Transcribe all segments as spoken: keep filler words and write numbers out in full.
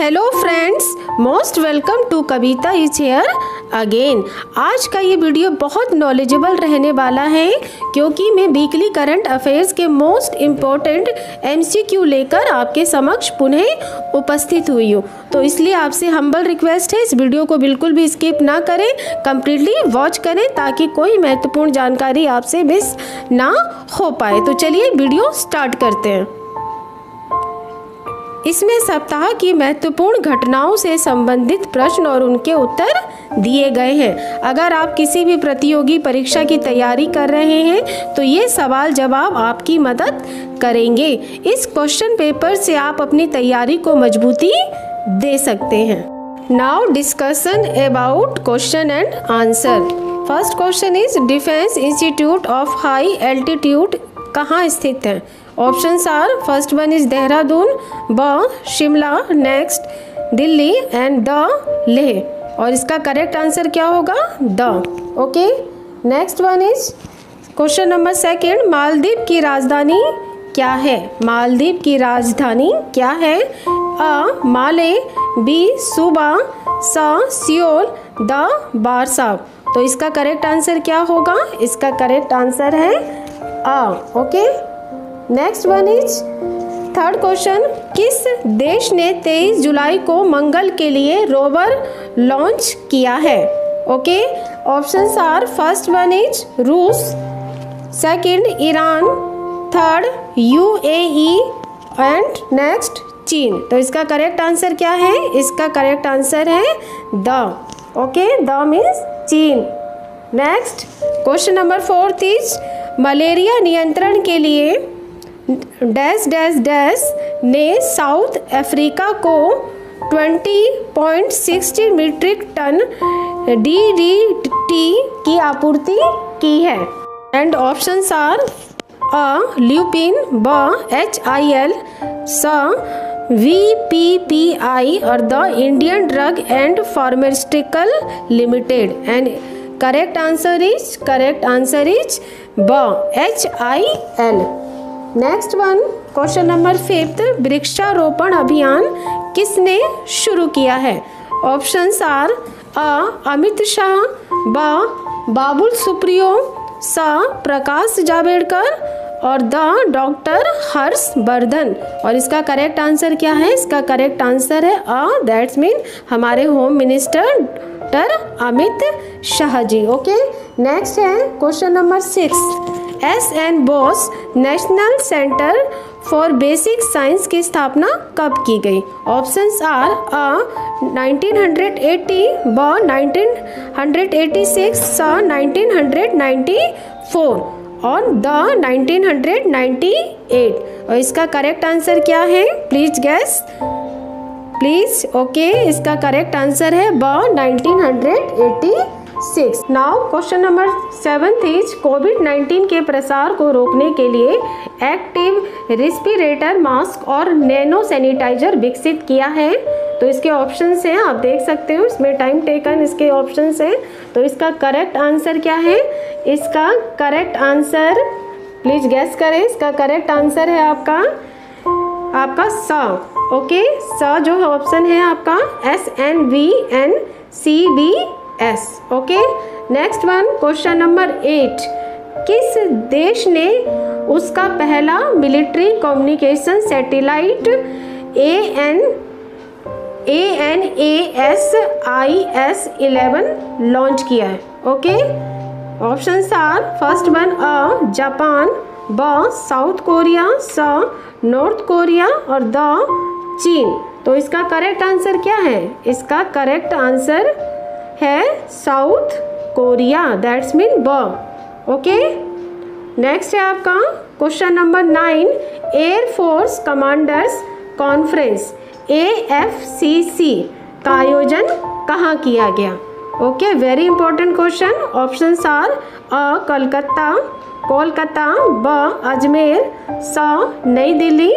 Hello friends, most welcome to Kavita is here again. आज का ये वीडियो बहुत नॉलेजेबल रहने वाला है क्योंकि मैं वीकली करंट अफेयर्स के मोस्ट इम्पोर्टेंट एमसीक्यू लेकर आपके समक्ष पुनः उपस्थित हुई हूँ। तो इसलिए आपसे हम्बल रिक्वेस्ट है, इस वीडियो को बिल्कुल भी स्किप ना करें, कम्प्लीटली वॉच करें ताकि कोई महत्वपूर्ण जानकारी आपसे मिस ना हो पाए। तो चलिए वीडियो स्टार्ट करते हैं। इसमें सप्ताह की महत्वपूर्ण घटनाओं से संबंधित प्रश्न और उनके उत्तर दिए गए हैं। अगर आप किसी भी प्रतियोगी परीक्षा की तैयारी कर रहे हैं तो ये सवाल जवाब आपकी मदद करेंगे। इस क्वेश्चन पेपर से आप अपनी तैयारी को मजबूती दे सकते हैं। Now discussion about question and answer. First question is defence institute of high altitude कहाँ स्थित है? Options are first one is Dehradun, ब शिमला, नेक्स्ट दिल्ली एंड द लेह। और इसका करेक्ट आंसर क्या होगा? द। Okay, next one is question number second, Maldives की राजधानी क्या है? मालदीव की राजधानी क्या है? अ माले, बी सूबा, स सियोल, द बारसाव। तो इसका करेक्ट आंसर क्या होगा? इसका करेक्ट आंसर है अ। Okay, next one is third question, किस देश ने तेईस जुलाई को मंगल के लिए रोवर लॉन्च किया है? Okay, options are first one is रूस, second Iran, third UAE and next चीन। तो इसका करेक्ट आंसर क्या है? इसका करेक्ट आंसर है द। ओके, द मीन्स चीन। Next question number fourth is malaria नियंत्रण के लिए डैश डैश डैश ने साउथ अफ्रीका को बीस point six zero metric ton DDT की आपूर्ति की है? एंड ऑप्शंस आर अ ल्यूपिन, ब एच आई एल, स वी पी पी आई और द Indian drug and pharmaceutical limited. And correct answer is correct answer is ब H I L. Next one question number fifth, वृक्षारोपण अभियान किसने शुरू किया है? ऑप्शंस आर अ अमित शाह, ब बाबुल सुप्रियो, स प्रकाश जावड़ेकर और द डॉक्टर हर्षवर्धन। और इसका करेक्ट आंसर क्या है? इसका करेक्ट आंसर है अ, दैट्स मीन हमारे home minister doctor Amit Shah ji. Okay, next है question number six, S N Bose national centre for basic science की स्थापना कब की गई? ऑप्शंस आर अ नाइनटीन एटी, ब नाइनटीन एटी सिक्स, स नाइनटीन नाइंटी फोर और द नाइनटीन नाइंटी एट। और इसका करेक्ट आंसर क्या है? Please guess please. ओके, इसका करेक्ट आंसर है ब nineteen eighty six. Now question number seventh is COVID nineteen के प्रसार को रोकने के लिए एक्टिव रेस्पिरेटर मास्क और नैनो सैनिटाइजर विकसित किया है? तो इसके ऑप्शंस हैं, आप देख सकते हो, इसमें टाइम टेकन इसके ऑप्शंस हैं। तो इसका करेक्ट आंसर क्या है? इसका करेक्ट आंसर प्लीज गैस करें। इसका करेक्ट आंसर है आपका आपका स। ओके, स जो है ऑप्शन है आपका S N V N C B S. Okay, next one question number eight, किस देश ने उसका पहला military communication satellite A N A N A S I S eleven launch किया है? Okay, options are first one अ Japan, ब South Korea, स नॉर्थ कोरिया और द चीन। तो इसका करेक्ट आंसर क्या है? इसका करेक्ट आंसर है साउथ कोरिया, दैट्स मीन ब। ओके, नेक्स्ट है आपका question number nine, air force commanders conference A F C C का आयोजन कहाँ किया गया? Okay, very important question. Options are अ कलकत्ता, कोलकाता, ब अजमेर, स नई दिल्ली,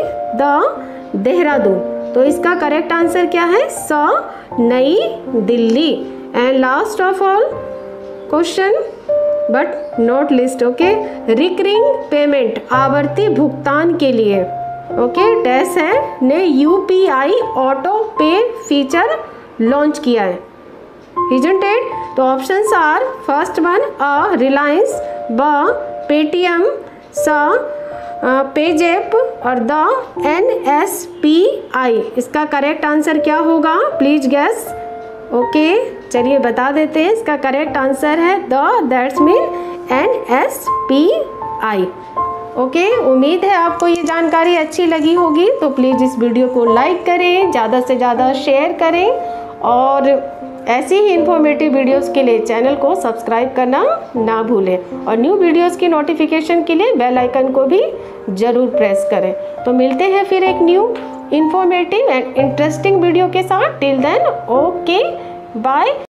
द देहरादून। तो इसका करेक्ट आंसर क्या है? स नई Delhi. And last of all question but not least, okay, recurring payment आवर्ती भुगतान के लिए ओके डैश है ने UPI auto pay feature launch किया है, isn't it? तो ऑप्शंस आर फर्स्ट वन अ रिलायंस, ब पेटीएम, स पेजेप और द एन एस पी आई। इसका करेक्ट आंसर क्या होगा प्लीज गैस। ओके चलिए बता देते हैं, इसका करेक्ट आंसर है द that's mean N S P I. Okay उम्मीद है आपको ये जानकारी अच्छी लगी होगी, तो प्लीज़ इस वीडियो को लाइक करें, ज़्यादा से ज़्यादा शेयर करें और ऐसी ही इन्फॉर्मेटिव वीडियोस के लिए चैनल को सब्सक्राइब करना ना भूलें और न्यू वीडियोस की नोटिफिकेशन के लिए बेल आइकन को भी ज़रूर प्रेस करें। तो मिलते हैं फिर एक new informative and interesting video के साथ। Till then okay bye.